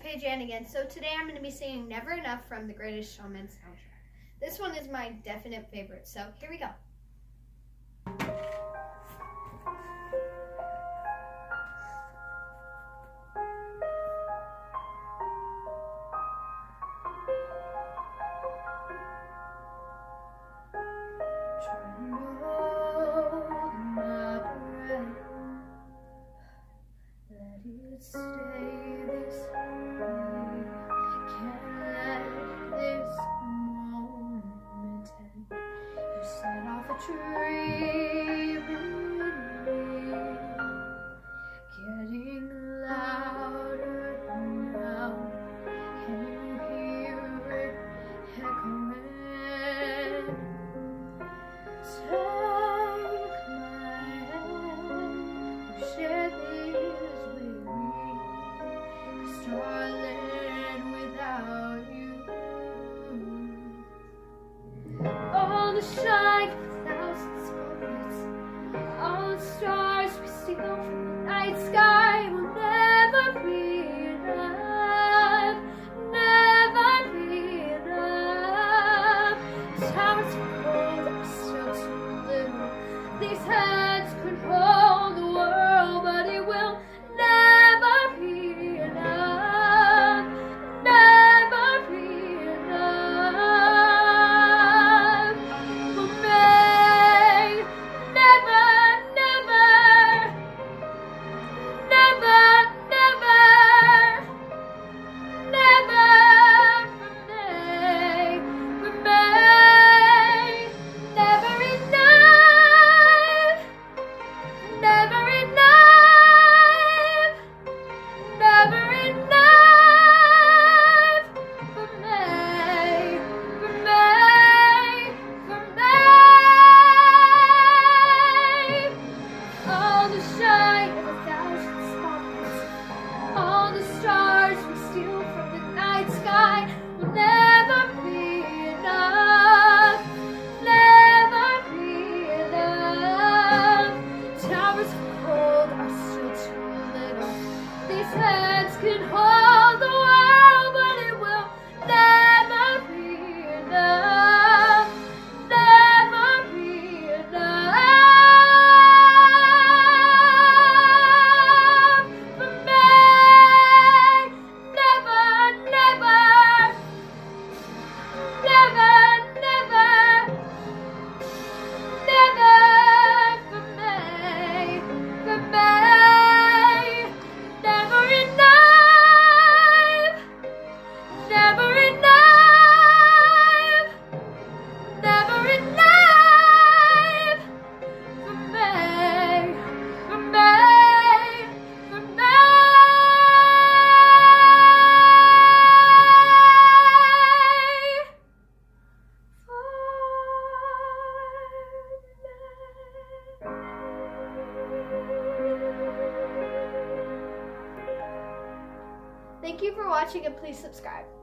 Paige again. So today I'm going to be singing Never Enough from the Greatest Showman soundtrack. This one is my definite favorite, so here we go. Stay this way. Can't let this moment end. You set off a dream in me, getting louder now. Can you hear it echoing? Take my hand, share these with me. Darling, without you, all the shine of thousands of moments, all the stars we steal from the night sky will never be enough, never be enough. Towers of gold are still too little. These hands could hold the world, but it will never be enough. Hands can hold the world, but it will never be enough, never be enough for me. Never, never, never, never, never for me, for me. Thank you for watching and please subscribe.